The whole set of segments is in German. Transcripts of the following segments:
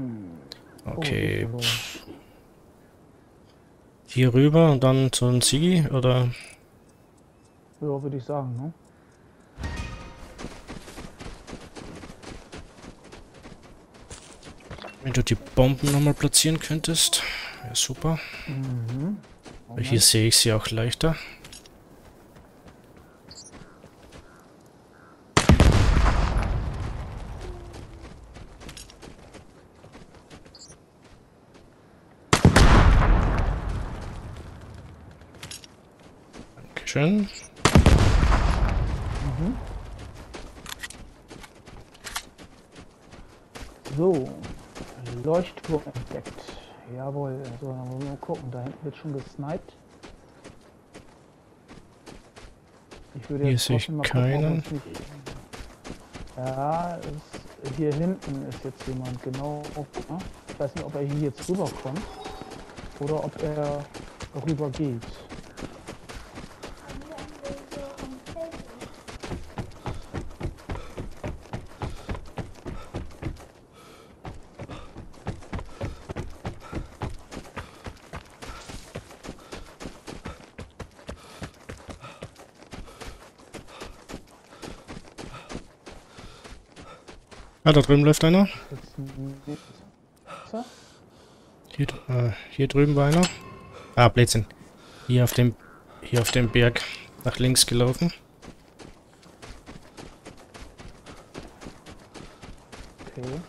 Okay. Hier rüber und dann zu einem Sigi, oder? Ja, würde ich sagen, ne? Wenn du die Bomben nochmal platzieren könntest, wäre super. Mhm. Weil hier sehe ich sie auch leichter. Dankeschön. Mhm. So, Leuchtturm entdeckt. Jawohl, so, dann wollen wir mal gucken. Da hinten wird schon gesniped. Ich würde Hier jetzt sehe ich trotzdem mal gucken, ob keinen. uns nicht... Ja, hier hinten ist jetzt jemand, genau. Ich weiß nicht, ob er hier jetzt rüberkommt oder ob er rüber geht. Ah, da drüben läuft einer. Jetzt nicht. Hier drüben war einer. Ah, Blödsinn. Hier auf dem Berg nach links gelaufen. Okay.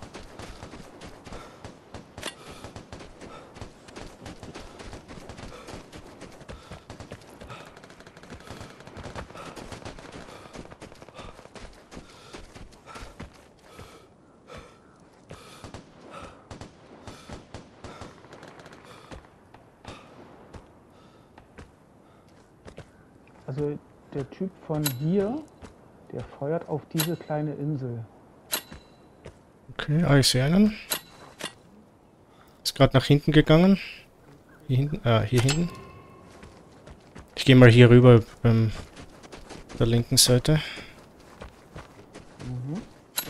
Also der Typ von hier, der feuert auf diese kleine Insel. Okay, ah, ich sehe einen. Ist gerade nach hinten gegangen. Hier hinten, hier hinten. Ich gehe mal hier rüber, der linken Seite. Mhm.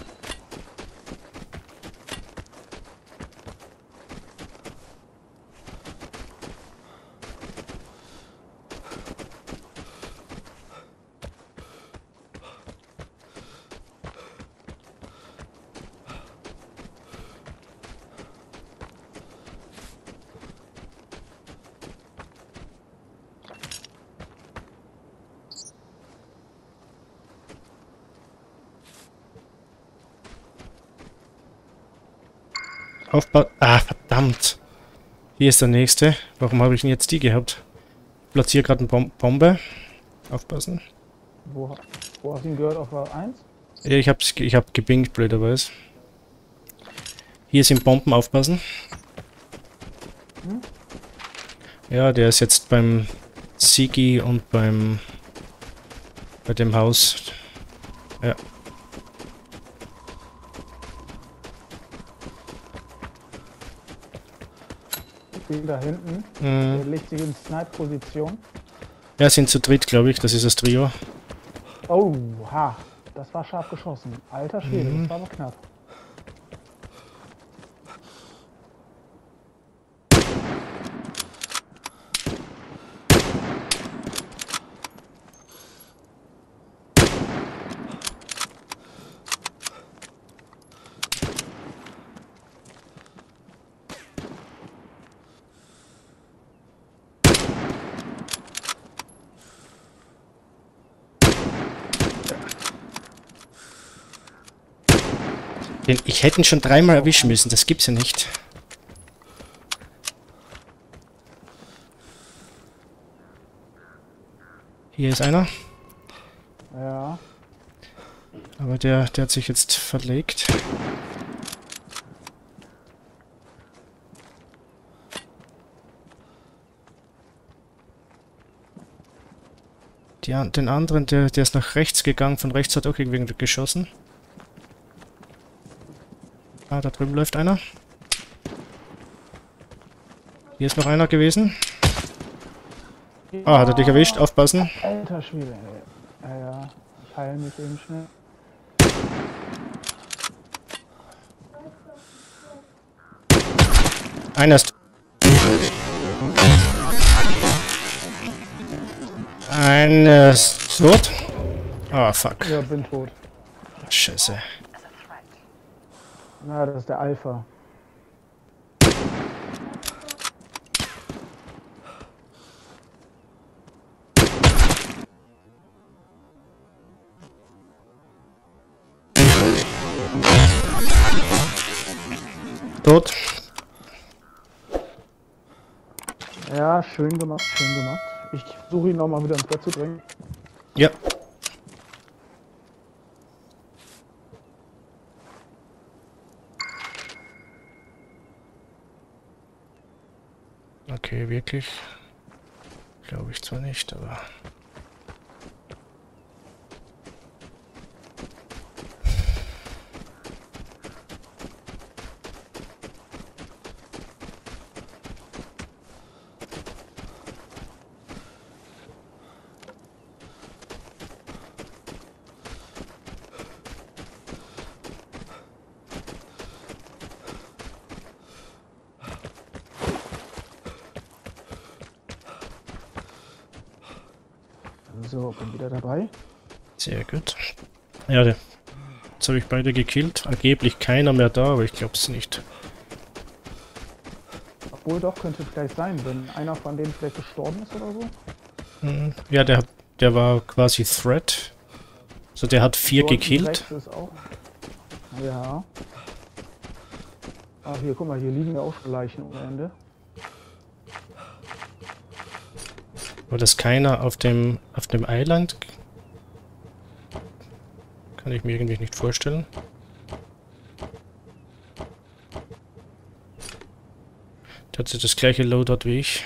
Ah, verdammt. Hier ist der nächste. Warum habe ich denn jetzt die gehabt? Ich platziere gerade eine Bombe. Aufpassen. Wo hast du ihn gehört? Auf A1? Ja, ich hab gebingt, blöderweise. Hier sind Bomben, aufpassen. Hm? Ja, der ist jetzt beim Sigi und bei dem Haus. Ja. Ich bin da hinten. Der legt sich in Snipe-Position. Ja, sind zu dritt, glaube ich. Das ist das Trio. Oh, ha. Das war scharf geschossen. Alter Schwede, das war aber knapp. Ich hätte ihn schon dreimal erwischen müssen. Das gibt's ja nicht. Hier ist einer. Ja. Aber der hat sich jetzt verlegt. Den anderen, der ist nach rechts gegangen. Von rechts hat auch irgendwie geschossen. Ah, da drüben läuft einer. Hier ist noch einer gewesen. Ah, hat er dich erwischt? Aufpassen. Alter Schwede, ey. Ja, ich heile mich eben schnell. Einer ist... Einer ist tot. Ah, fuck. Ja, bin tot. Scheiße. Na, das ist der Alpha. Tot. Ja, schön gemacht, schön gemacht. Ich versuche ihn nochmal wieder ins Bett zu bringen. Ja. Okay, wirklich. Glaube ich zwar nicht, aber... So, bin wieder dabei. Sehr gut. Ja, jetzt habe ich beide gekillt. Angeblich keiner mehr da, aber ich glaube es nicht. Obwohl doch, könnte vielleicht sein, wenn einer von denen vielleicht gestorben ist oder so. Ja, der war quasi Threat. Also der hat 4 Dort gekillt. rechts ist auch. Ja. Ah, hier, guck mal, hier liegen ja auch schon Leichen ohne Ende. War das keiner auf dem Island? Kann ich mir irgendwie nicht vorstellen. Der hat das gleiche Loadout wie ich.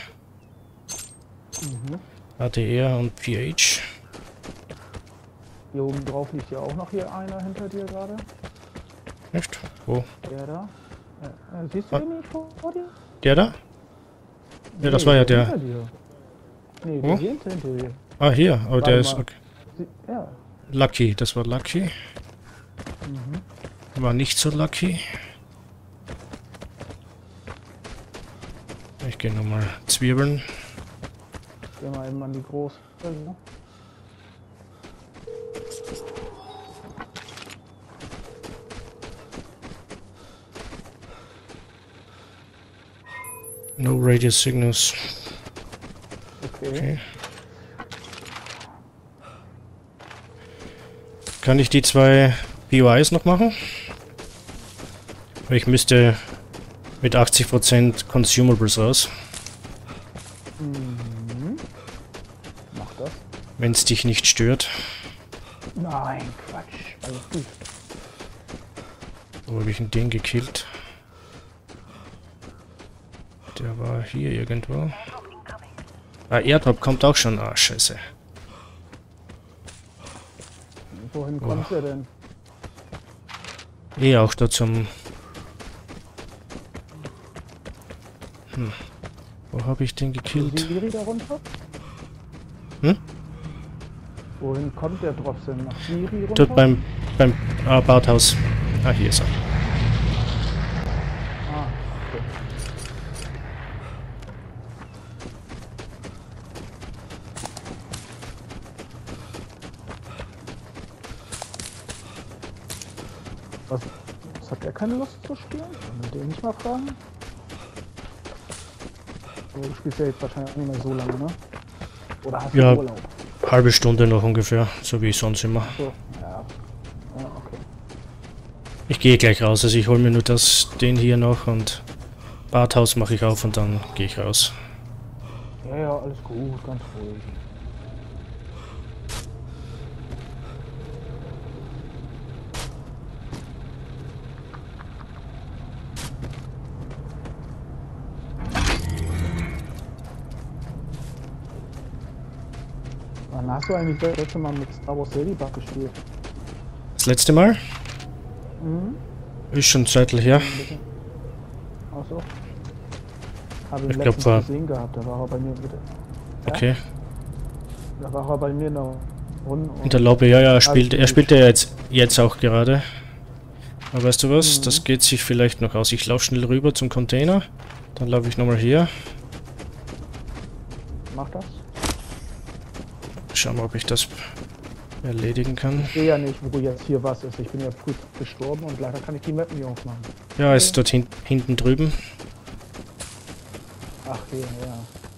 ADR und PH. Hier oben drauf liegt ja auch noch hier einer hinter dir gerade. Nicht? Wo? Der da. Siehst du den nicht vor dir? Der da? Ja, das war ja der. Hinter dir. Nee, Wo? der hier hinter dir. Ah, hier. Oh, Warte der ist... mal. Okay. Ja. Lucky, das war Lucky. War nicht so lucky. Ich gehe nochmal zwiebeln. Geh mal eben an die große. Ne? No radio signals. Okay. Kann ich die 2 POIs noch machen? Ich müsste mit 80% Consumables raus. Mach das. Wenn es dich nicht stört. Nein, Quatsch. Alles gut. Wo habe ich denn den gekillt? Der war hier irgendwo. Ah, Airdrop kommt auch schon. Ah, scheiße. Wohin kommt er denn? Eh auch da zum... Wo habe ich den gekillt? Siri da runter? Hm? Wohin kommt der Drops denn? Nach Siri runter? Dort beim Badhaus. Ah, hier ist er. Ah, okay. Was hat er keine Lust zu spielen? Wollen wir den nicht mal fragen? Aber du spielst ja jetzt wahrscheinlich nicht mehr so lange, ne? Oder hast Ja. du Urlaub? Halbe Stunde noch ungefähr, so wie sonst immer. So, ja. Ja, okay. Ich gehe gleich raus, also ich hole mir nur den hier noch und Badhaus mache ich auf und dann gehe ich raus. Ja, ja, alles gut, ganz ruhig. Wann hast du eigentlich das letzte Mal mit Star Wars Ladybug gespielt? Das letzte Mal? Ist schon ein Zeitl her. Achso. Habe ihn Ich glaub, letztens war- gesehen gehabt, da war er bei mir wieder. Ja? Okay. Da war er bei mir noch unten. In der Lobby, ja, er spielt gut. ja jetzt auch gerade. Aber weißt du was? Das geht sich vielleicht noch aus. Ich laufe schnell rüber zum Container Dann laufe ich nochmal hier. Mach das. Schauen wir, ob ich das erledigen kann. Ich sehe ja nicht, wo jetzt hier was ist. Ich bin ja früh gestorben und leider kann ich die Map nicht aufmachen. Ja, ist dort hinten drüben. Ach hier, ja.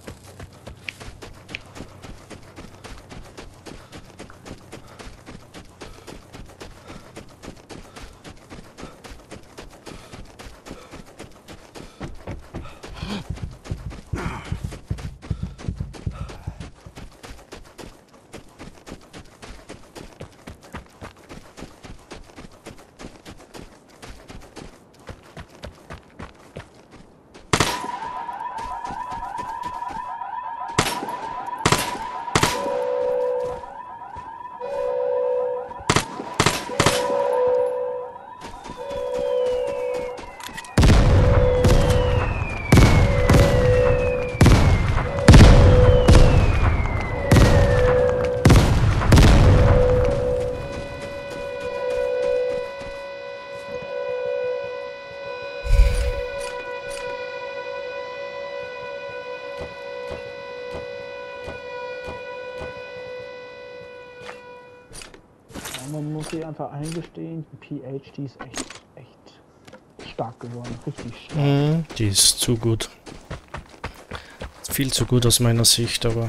Man muss sich einfach eingestehen, die PH, die ist echt stark geworden, richtig stark. Mhm, die ist zu gut. Viel zu gut aus meiner Sicht, aber...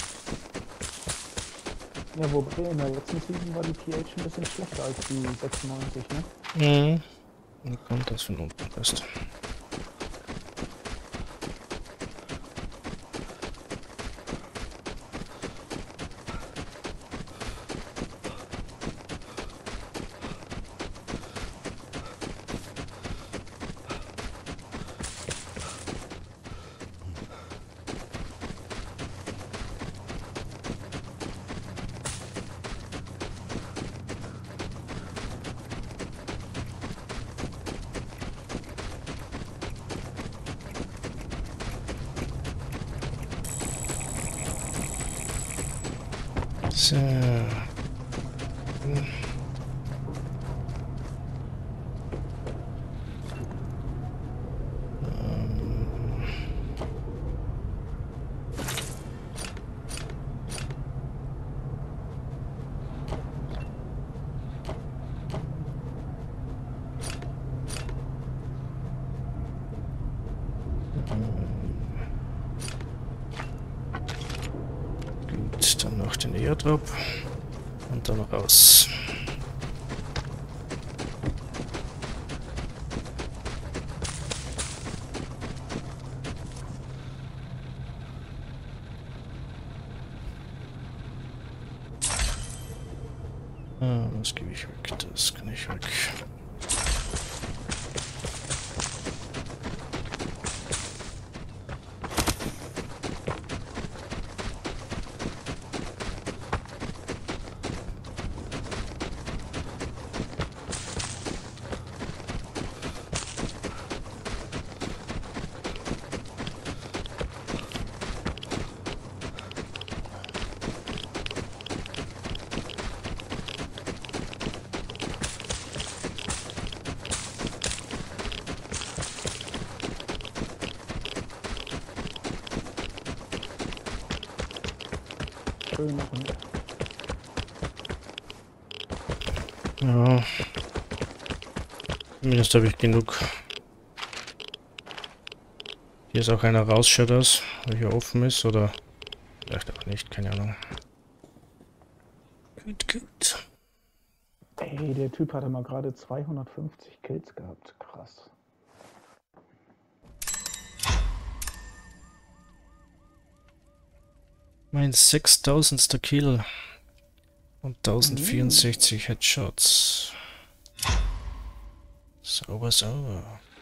Ja, wobei in der letzten Season war die PH ein bisschen schlechter als die 96, ne? Mhm. Dann kommt das von unten fest. So. Gut, dann noch den Airdrop und dann raus. Das gebe ich weg, das kann ich weg. Schön machen. Ja. Zumindest habe ich genug. Hier ist auch einer raus, schaut aus, weil hier offen ist, oder vielleicht auch nicht, keine Ahnung. Gut, gut. Ey, der Typ hatte mal gerade 250 Kills gehabt. Krass. Mein 6000. Kill und 1064 Headshots. Sauber, sauber.